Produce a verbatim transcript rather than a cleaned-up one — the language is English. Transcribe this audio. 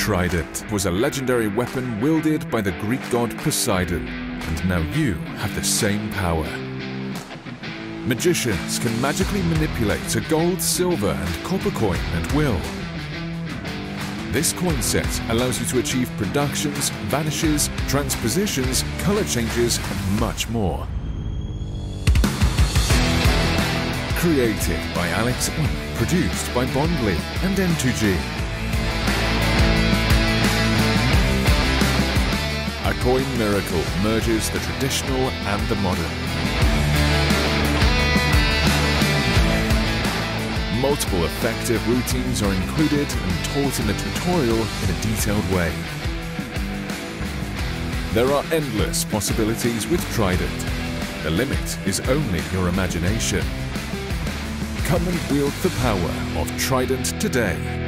trident was a legendary weapon wielded by the Greek god Poseidon, and now you have the same power. Magicians can magically manipulate a gold, silver and copper coin at will. This coin set allows you to achieve productions, vanishes, transpositions, color changes and much more. Created by Alex, produced by Bondly and N two G. A coin miracle merges the traditional and the modern. Multiple effective routines are included and taught in the tutorial in a detailed way. There are endless possibilities with Trident. The limit is only your imagination. Come and wield the power of Trident today.